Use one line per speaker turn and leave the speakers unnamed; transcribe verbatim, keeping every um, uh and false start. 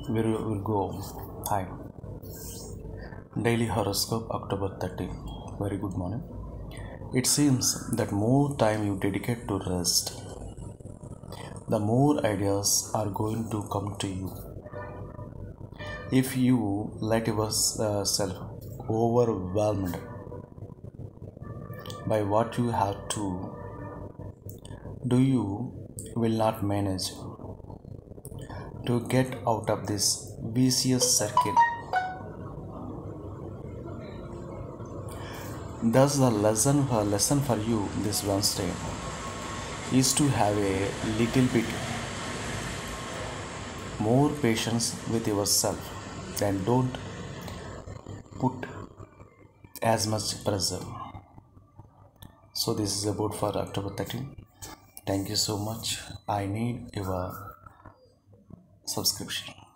We will we'll go. Hi. Daily horoscope, October thirteenth. Very good morning. It seems that more time you dedicate to rest, the more ideas are going to come to you. If you let yourself overwhelmed by what you have to do, you will not manage to get out of this vicious circle. Thus, the lesson, uh, lesson for you this Wednesday is to have a little bit more patience with yourself and don't put as much pressure. So, this is about for October thirteenth. Thank you so much. I need your subscription.